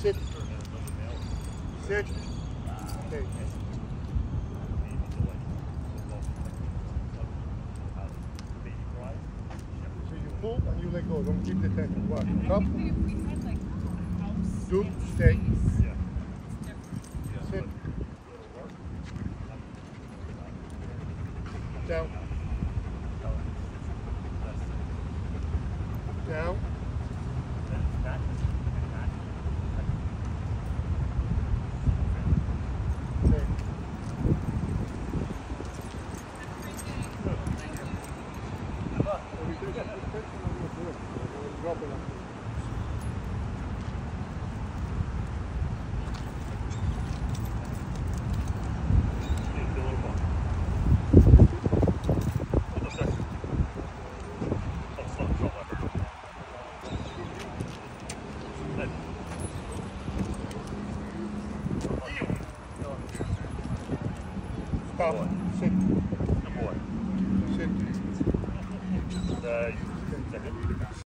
Sit. Sit. Okay. So you pull and you let go. Don't keep the tension. Watch. Come. Do. Stay. Sit. Down. Down. Okay. Drop it. Stop. Sit. Sit.